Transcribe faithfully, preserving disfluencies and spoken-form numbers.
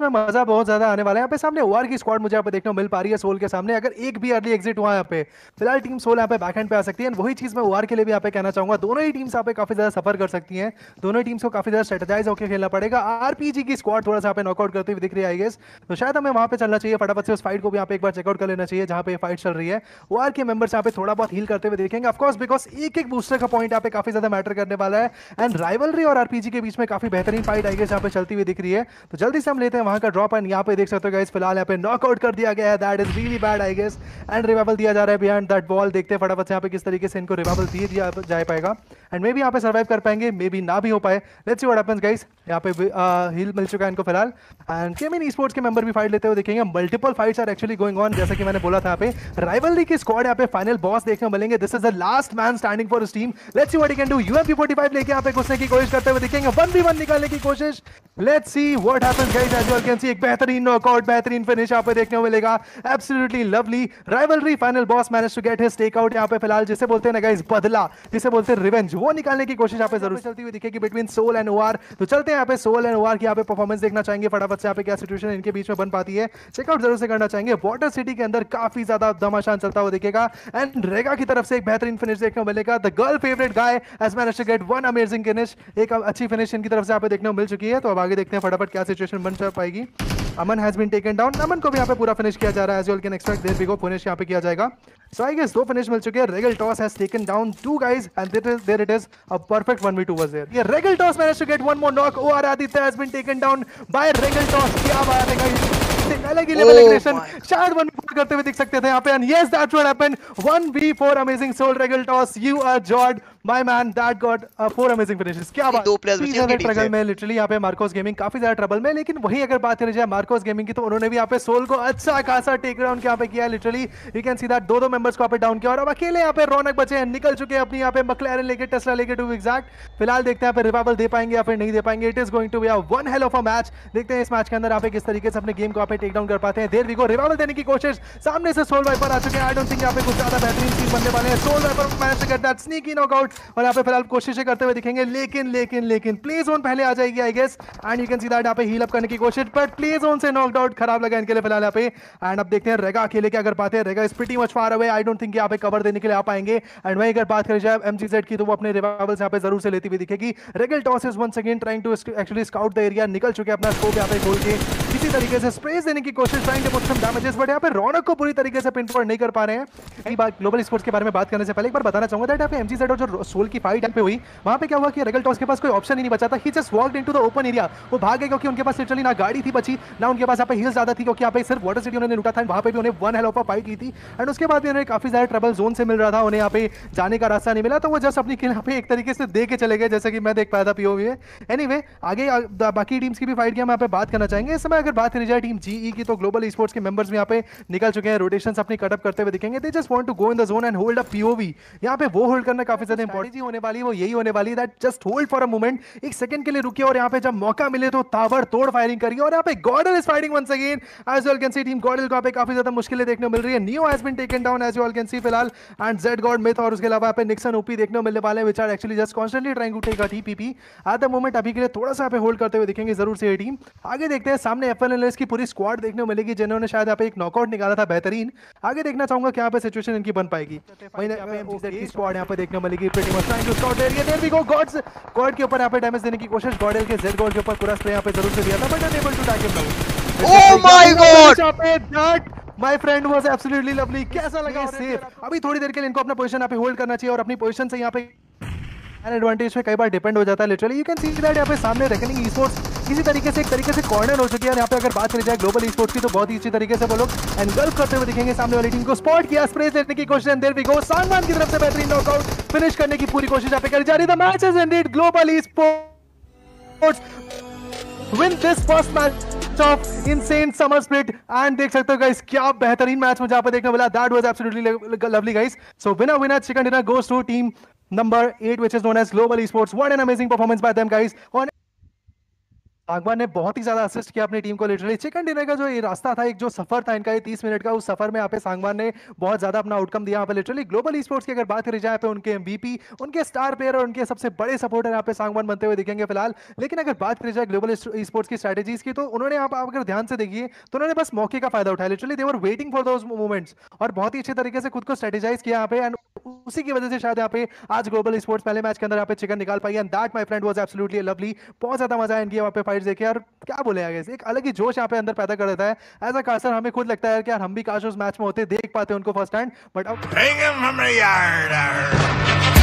में मजा बहुत ज्यादा आने वाला है। यहाँ पे सामने ओआर की स्क्वाड मुझे यहाँ पे देखने को मिल पा रही है सोल के सामने। अगर एक भी अर्ली एग्जिट हुआ यहाँ पे, फिलहाल टीम सोल यहाँ पे बैकएंड पे आ सकती है। वही चीज मैं ओआर के लिए भी यहाँ पे कहना चाहूंगा, दोनों ही टीम्स यहाँ पे काफी ज्यादा सफर कर सकती हैं। दोनों टीम्स को काफी ज्यादा स्ट्रेटेजाइज होकर खेलना पड़ेगा। आरपीजी की स्क्वाड थोड़ा सा यहाँ पे नॉकआउट करते हुए दिख रही है आई गेस, तो शायद हमें वहां पे चलना चाहिए फटाफट से। उस फाइट को भी यहाँ पे एक बार चेकआउट कर लेना चाहिए जहाँ पे फाइट चल रही है। ओआर के मेंबर्स यहाँ पे थोड़ा बहुत हील करते हुए देखेंगे ऑफकोर्स, बिकॉज एक एक बूस्टर का पॉइंट यहाँ पे काफी ज्यादा मैटर करने वाला है। एंड राइवलरी और आरपीजी के बीच में काफी बेहतरीन फाइट आई गेस यहाँ पे चलती हुई दिख रही है। तो जल्दी से हम लेते हैं वहां का ड्रॉप। एंड यहाँ पे देख सकते हो गाइस फिलहाल यहाँ पे नॉकआउट कर दिया गया है। That is really bad I guess. And revival दिया जा रहा है बिहाइंड दैट वॉल। देखते हैं फटाफट से यहाँ पे किस तरीके से इनको रिवाइवल दिए दिया जा पाएगा एंड मे बी यहाँ पे सर्वाइव कर पाएंगे, मे बी ना भी हो पाए। Let's see what happens guys. यहाँ पे हील मिल चुका है इनको फिलहाल। एंड केमिन ई-स्पोर्ट्स के मेंबर भी फाइट लेते हुए देखेंगे। Multiple fights are actually going on, जैसा कि मैंने बोला था। यहाँ पे राइवलरी की स्क्वाड यहाँ पे फाइनल बॉस देखने को मिलेंगे। This is the last man standing for his team. Let's see what he can do. UMP forty five लेके यहाँ पे घुसने की कोशिश करते हुए दिखेंगे, वन बी वन निकालने की कोशिश। Let's see what happens guys. As you can see एक बेहतरीन नॉकआउट, बेहतरीन फिनिश यहाँ पे देखने को मिलेगा। Absolutely lovely. Rivalry final boss manage to get his take out यहाँ पे फिलहाल, जिसे बोलते हैं ना गाइस बदला, जिसे बोलते हैं रिवेंज, वो निकालने की कोशिश यहाँ पे जरूर चलती हुई दिखेगी बिटवीन सोल एंड ओआर। तो चलते हैं यहाँ पे सोल एंड ओआर की यहाँ पे परफॉर्मेंस देखना चाहेंगे फटाफट से। यहाँ पे क्या सिचुएशन इनके बीच में बन पाती है चेकआउट जरूर से करना चाहेंगे। वाटर सिटी के अंदर काफी ज्यादा घमासान चलता हुआ दिखेगा। एंड रेगा की तरफ से एक बेहतरीन फिनिश देखने को मिलेगा। The girl favourite guy has managed to get one amazing finish. एक अच्छी फिनिश इनकी तरफ से यहाँ पे देखने को मिल चुकी है। तो अब आगे देखते हैं फटाफट क्या सिचुएशन बन पाएगी। Aman has been taken down. Aman को भी यहाँ पे पूरा फिनिश किया जा रहा है। As you can expect there we go, finish यहाँ पे किया जाएगा। सो आई गेस दो फिनिश मिल चुके हैं। Regal Toss has taken down two guys and there is there it is a perfect one v two was there. ये Regal Toss manage to get one more knock. Or Aditya has been taken down by Regal Toss. क्या बात है guys, अलग ही level aggression शायद one v four करते हुए दिख सकते थे यहाँ पे। And yes that's what happened. One v four amazing soul Regal Toss. You are जॉर्ड my man, that got four amazing finishes. क्या बात। दो प्लेयर्स बचे हैं ट्रबल में लिटरली यहाँ पे मार्कोस गेमिंग काफी ज्यादा ट्रबल में। लेकिन वही अगर बात करें जाए मार्कोस गेमिंग की, तो उन्होंने भी यहाँ पे सोल को अच्छा खासा टेक डाउन यहाँ पे किया है। Literally you can see that दो दो मेंबर्स को यहाँ पे डाउन किया। और अब अकेले यहाँ पे रौनक बचे हैं, निकल चुके हैं अपनी यहाँ पे मक्लैरन लेके, टेस्ला लेके टू एग्जैक्ट। फिलहाल देखते हैं यहाँ पे रिवाइवल दे पाएंगे या फिर नहीं दे पाएंगे। It is going to be a one hell of a match. देखते हैं इस मैच के अंदर यहाँ पे किस तरीके से अपने गेम को यहाँ पे टेक डाउन कर पाते हैं। देयर वी गो, रिवाइवल देने की कोशिश। सामने से सोल वाइपर आ चुके हैं। आई डोंट थिंक यहाँ पे कुछ ज्यादा बेहतरीन सीन बनने वाले हैं। Soul Viper manage to get that sneaky knockout. और यहाँ पे फिलहाल कोशिशें करते हुए दिखेंगे, लेकिन लेकिन लेकिन प्ले जोन पहले आ जाएगी I guess. And you can see that यहाँ पे हील अप करने की कोशिश, बट प्ले जोन से नॉकड आउट। खराब लगा इनके लिए फिलहाल यहाँ पे। एंड अब देखते हैं रेगा अकेले क्या कर पाते हैं। रेगा is pretty much far away. I don't think यहाँ पे कवर देने के लिए आ पाएंगे। एंड वहीं अगर बात करें जाए एमजीजेड की, तो वो अपने रिवाइवल यहाँ पे जरूर से लेती हुई दिखेगी। Regal Toss is once again trying to actually scout the area. निकल चुके अपना स्कोप यहाँ पे खोल के किसी तरीके से स्प्रेस देने की कोशिश, trying to put some damages, but यहाँ पे रौनक को पूरी तरीके से पिन पॉइंट नहीं कर पा रहे हैं। एक बात ग्लोबल स्पोर्ट्स के बारे में बात करने से पहले एक बार बताना चाहूंगा दैट यहाँ पे एमजीजेड और जो सोल की फाइट यहाँ पे हुई, वहां पे क्या हुआ कि रेगल टॉस के पास कोई ऑप्शन ही नहीं बचा था। He just walked into the open area. वो भाग गए क्योंकि उनके पास लिटरली ना गाड़ी थी बची, ना उनके पास यहाँ पे हील्स ज्यादा थी, क्योंकि यहाँ पे सिर्फ वाटर सिटी उन्होंने लूटा था। वहां पे भी उन्हें one hell of a fight ली थी। एंड उसके बाद भी उन्हें काफी ज्यादा ट्रबल जोन से मिल रहा था, उन्हें यहाँ पे जाने का रास्ता नहीं मिला। तो वो जस्ट अपनी किल यहाँ पे एक तरीके से दे के चले गए, जैसे कि मैं देख पाया था पीओवी में। एनीवे आगे बाकी टीम्स की भी फाइट की हम यहाँ पे बात करना चाहेंगे। इस समय अगर बात करी जाए टीम जीई की, तो ग्लोबल स्पोर्ट्स के मेंबर्स भी यहाँ पे निकल चुके हैं। रोटेशंस अपनी कटअप करते हुए दिखेंगे। They just want to go in the zone and hold a POV. यहाँ पे वो होल्ड करना काफी ज्यादा इंपॉर्टेंट होने वाली है। वो यही होने वाली है that just hold for a moment, एक सेकंड के लिए रुकिए और यहाँ पे जब मौका मिले तो ताबड़तोड़ फायरिंग करिए। और यहाँ पे Godl is fighting once again. As you all can see team Godl को यहाँ पे काफी ज्यादा मुश्किलें देखने को मिल रही है। Neo has been taken down as you all can see फिलहाल। एंड जेड गॉड मिथ और उसके अलावा यहाँ पे निक्सन ओपी देखने को मिलने वाले हैं, which are actually just constantly trying to take a TPP at the moment. अभी के लिए थोड़ा सा यहाँ पे होल्ड करते हुए दिखेंगे जरूर से ये टीम। आगे देखते हैं सामने एफएलएलएस की पूरी स्क्वाड देखने को मिलेगी, जिन्होंने शायद यहाँ पे एक नॉकआउट निकाला था बेहतरीन। आगे देखना चाहूंगा क्या यहाँ पे सिचुएशन इनकी बन पाएगी। की स्क्वाड यहाँ पे देखने को मिलेगी pretty much trying to scout area. There we go, gods god के ऊपर यहाँ पे डैमेज देने की कोशिश। गॉडल के जेड गॉड के ऊपर पूरा स्प्रे यहाँ पे जरूर से दिया था, but unable to tag him now. Oh my god, यहाँ पे that my friend was absolutely lovely. कैसा लगा सेफ। अभी थोड़ी देर के लिए इनको अपना पोजीशन यहाँ पे होल्ड करना चाहिए और अपनी पोजीशन से यहाँ पे एन एडवांटेज पे कई बार डिपेंड हो जाता है। Literally you can see that यहाँ पे सामने रेकनिंग ई-स्पोर्ट्स किसी तरीके से एक तरीके से कॉर्नर हो चुकी है। यहाँ पे अगर बात करी जाए ग्लोबल ई-स्पोर्ट्स की, तो बहुत ही अच्छी तरीके से वो लोग एनगल्फ करते हुए दिखेंगे। सामने वाली टीम को स्पॉट किया, स्प्रेस लेने की कोशिश। देयर वी गो, सानवान की तरफ से बेहतरीन नॉकआउट फिनिश करने की पूरी कोशिश यहाँ पे करी जा रही है। The match is ended. Global esports win this first match of insane summer split. And देख सकते हो गाइस क्या बेहतरीन मैच मुझे यहाँ पे देखने मिला। That was absolutely lovely guys. So winner winner chicken dinner goes to team number eight, which is known as Global Esports. What an amazing performance by them guys on सागवान ने बहुत ही ज्यादा असिस्ट किया अपनी टीम को। Literally chicken dinner का जो ये रास्ता था, एक जो सफर था इनका, ये तीस मिनट का, उस सफर में यहाँ पे सागवान ने बहुत ज्यादा अपना आउटकम दिया यहाँ पे। लिटरली ग्लोबल ई स्पोर्ट्स की अगर बात करी जाए पे, उनके एमवीपी, उनके स्टार प्लेयर और उनके सबसे बड़े सपोर्टर यहाँ पे सागवान बनते हुए दिखेंगे फिलहाल। लेकिन अगर बात करी जाए ग्लोबल ई स्पोर्ट्स की स्ट्रेटेजीज की, तो उन्होंने यहाँ पर अगर ध्यान से देखिए तो उन्होंने बस मौके का फायदा उठाया। Literally they were waiting for those moments और बहुत ही अच्छे तरीके से खुद को स्ट्रेटेजाइज किया यहाँ पे। एंड उसी की वजह से शायद यहाँ पे आज ग्लोबल स्पोर्ट्स पहले मैच के अंदर यहाँ पे चिकन निकाल पाई। And that my friend was absolutely lovely. बहुत ज्यादा मजा आया इनकी वहाँ पे फाइट देखे, और क्या बोले आगे, एक अलग ही जोश यहाँ पे अंदर पैदा कर देता है। एज अ कासर हमें खुद लगता है कि यार हम भी काश उस मैच में होते, देख पाते उनको फर्स्ट हैंड, बट अब